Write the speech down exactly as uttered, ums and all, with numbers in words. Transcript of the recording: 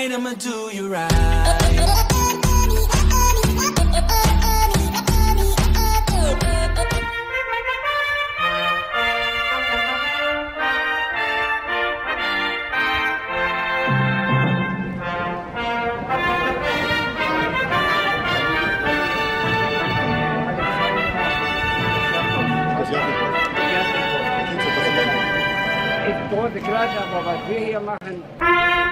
right, I'ma do you right. Ich wollte gerade, aber was wir hier machen...